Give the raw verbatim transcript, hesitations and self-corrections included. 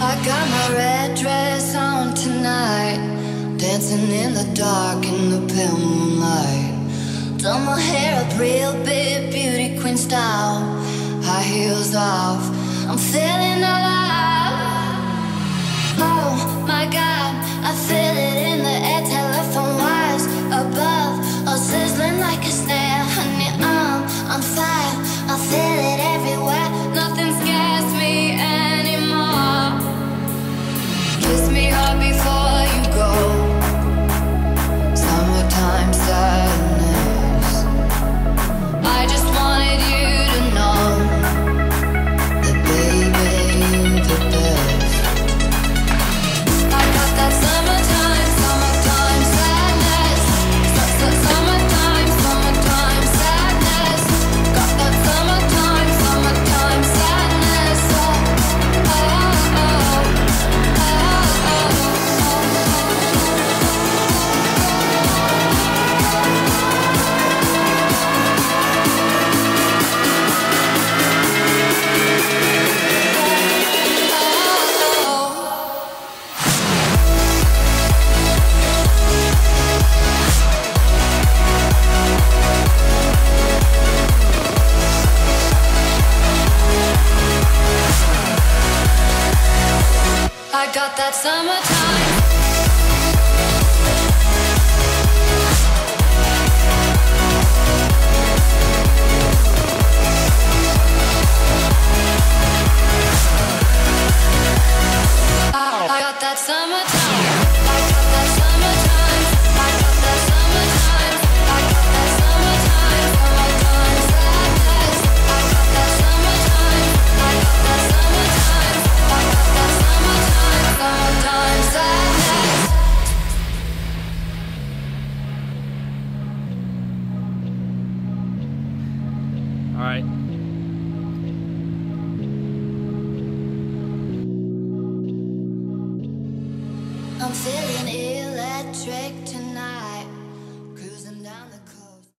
I got my red dress on tonight, dancing in the dark in the pale moonlight. Done my hair up real big, beauty queen style, high heels off, I'm feeling alive. Oh my God, I feel it in the air, telephone wires above, all sizzling like a snare. Honey, I'm on fire, I feel it everywhere, nothing scares me anymore. Kiss me hard before you go, summertime sadness. I just wanted you to know that baby, you're the best. I got that summertime, summertime sadness. Summertime, summertime sadness. Got that summertime, summertime sadness. Oh, oh, oh, I got that summertime. I got that summertime.